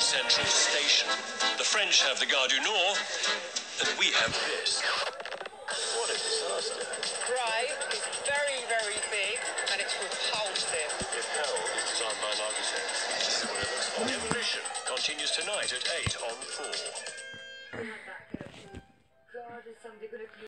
central station. The French have the Gare du Nord, and we have this. What a disaster. Grey, it's very, very big, and it's repulsive. If hell is designed by an architect, this is what it looks like. Demolition continues tonight at 8 on 4. God, is somebody going to